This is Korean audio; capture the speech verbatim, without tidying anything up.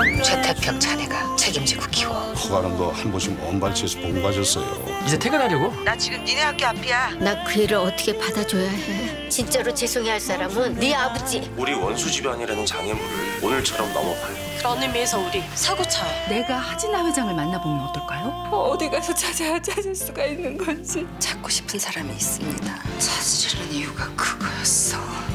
건 최태평 자네가 책임지고 키워. 커가는 거 한 번씩 먼 발치에서 보고 가셨어요. 이제 퇴근하려고? 나 지금 니네 학교 앞이야. 나 그 일을 어떻게 받아줘야 해? 진짜로 죄송해할 사람은 네 아버지. 우리 원수 집안이라는 장애물을 오늘처럼 넘어봐요. 그런 의미에서 우리 사고 쳐요. 내가 하진아 회장을 만나보면 어떨까요? 어디 가서 찾아야 찾을 수가 있는 건지. 찾고 싶은 사람이 있습니다. 찾으려는 이유가 그거였어.